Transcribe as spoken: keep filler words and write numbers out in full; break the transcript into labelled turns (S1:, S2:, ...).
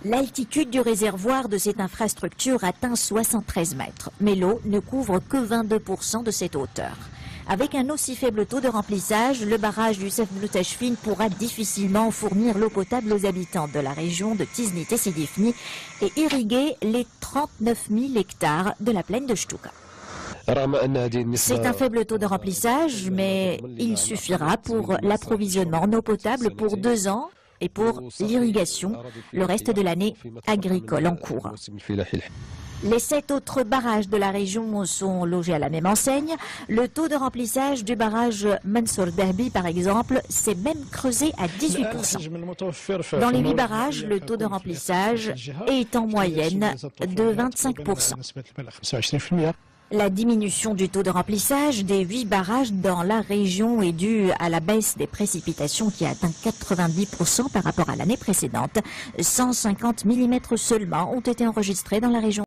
S1: L'altitude du réservoir de cette infrastructure atteint soixante-treize mètres, mais l'eau ne couvre que vingt-deux pour cent de cette hauteur. Avec un aussi faible taux de remplissage, le barrage du Youssef Boutachfine pourra difficilement fournir l'eau potable aux habitants de la région de Tiznit et Sidifni et irriguer les trente-neuf mille hectares de la plaine de Ch'touka. C'est un faible taux de remplissage, mais il suffira pour l'approvisionnement en eau potable pour deux ans et pour l'irrigation le reste de l'année agricole en cours. Les sept autres barrages de la région sont logés à la même enseigne. Le taux de remplissage du barrage Mansour Derbi, par exemple, s'est même creusé à dix-huit pour cent. Dans les huit barrages, le taux de remplissage est en moyenne de vingt-cinq pour cent. La diminution du taux de remplissage des huit barrages dans la région est due à la baisse des précipitations qui a atteint quatre-vingt-dix pour cent par rapport à l'année précédente. cent cinquante millimètres seulement ont été enregistrés dans la région.